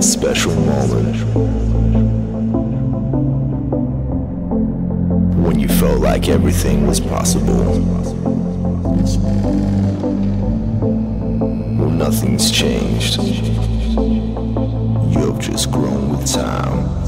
that special moment when you felt like everything was possible. Well, nothing's changed. You've just grown with time.